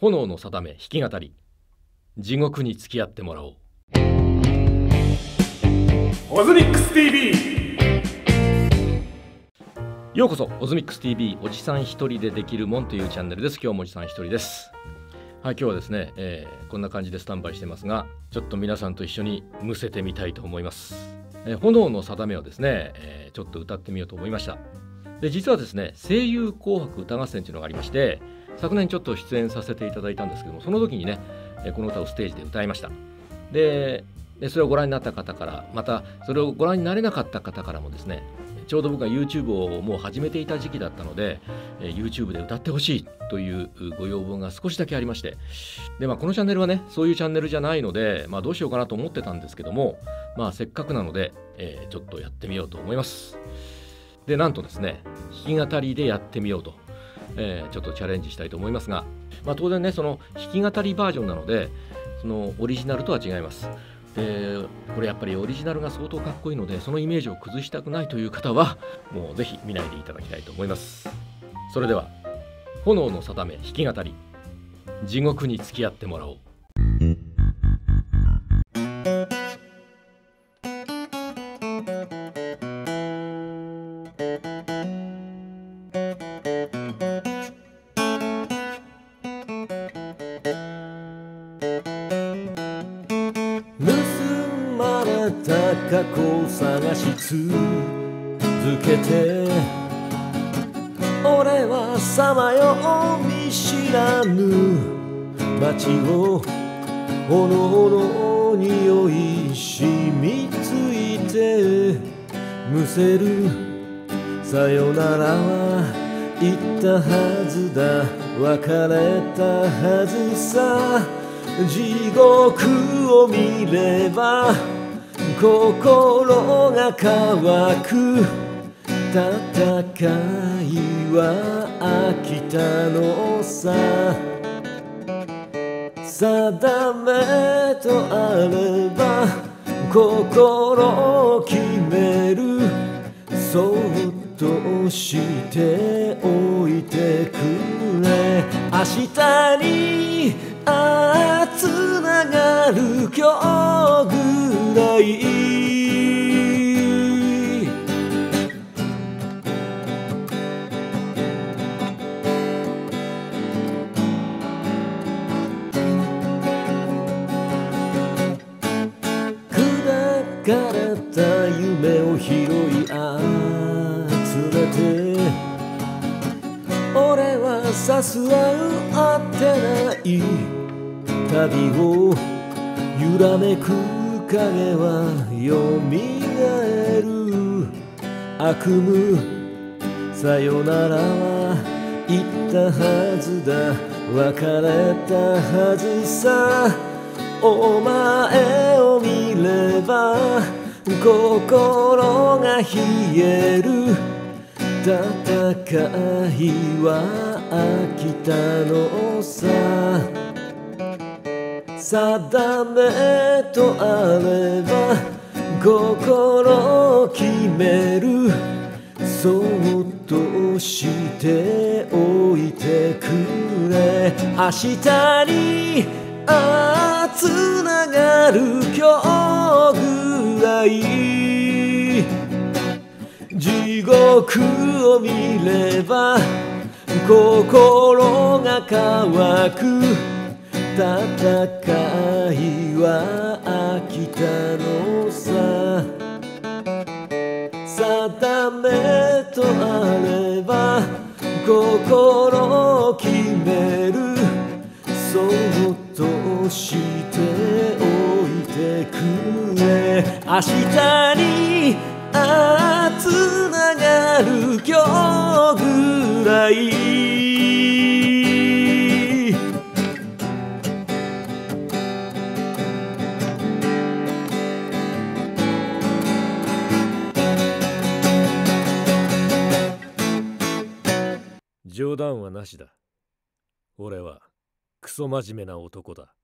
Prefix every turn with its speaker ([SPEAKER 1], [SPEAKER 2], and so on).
[SPEAKER 1] 炎の定め弾き語り、地獄に付き合ってもらおう。
[SPEAKER 2] オズミックス TV。
[SPEAKER 1] ようこそオズミックス TV おじさん一人でできるもんというチャンネルです。今日もおじさん一人です。はい、今日はですね、こんな感じでスタンバイしてますが、ちょっと皆さんと一緒にむせてみたいと思います。炎の定めをですね、ちょっと歌ってみようと思いました。で、実はですね、声優紅白歌合戦というのがありまして、昨年ちょっと出演させていただいたんですけども、その時にね、この歌をステージで歌いました。でそれをご覧になった方から、またそれをご覧になれなかった方からもですね、ちょうど僕が YouTube をもう始めていた時期だったので、YouTube で歌ってほしいというご要望が少しだけありまして、で、このチャンネルはね、そういうチャンネルじゃないので、どうしようかなと思ってたんですけども、せっかくなので、ちょっとやってみようと思います。で、なんとですね、弾き語りでやってみようと、ちょっとチャレンジしたいと思いますが、当然ね、その弾き語りバージョンなので、そのオリジナルとは違います。これやっぱりオリジナルが相当かっこいいので、そのイメージを崩したくないという方はもうぜひ見ないでいただきたいと思います。それでは炎の定め弾き語り、地獄に付き合ってもらおう。
[SPEAKER 3] 盗まれた過去を探し続けて、俺はさまよう見知らぬ街を炎の匂い染みついてむせる。さよならは言ったはずだ、別れたはずさ。地獄を見れば心が乾く。戦いは飽きたのさ。定めとあれば心を決める。そっとしておいてくれ。明日につながる今日ぐらい。砕かれた夢を拾い集めて、俺はさすは合ってない旅を揺らめく影はよみがえる。悪夢さよならは言ったはずだ、別れたはずさ。お前を見れば心が冷える。戦いは飽きたのさ。定めとあれば心を決める。そっとしておいてくれ。明日につながる今日ぐらい。地獄を見れば心が乾く。戦いは飽きたのさ。定めとあれば心を決める。そっとしておいてくれ。明日につながる今日ぐらい。
[SPEAKER 4] 冗談はなしだ。俺はクソ真面目な男だ。